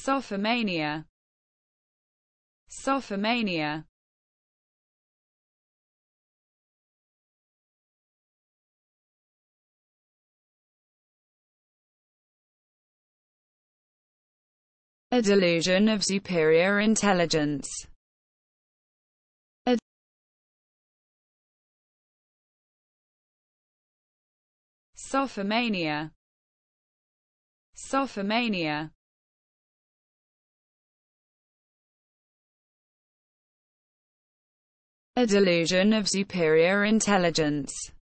Sophomania. Sophomania. A delusion of superior intelligence. Sophomania. Sophomania. A delusion of superior intelligence.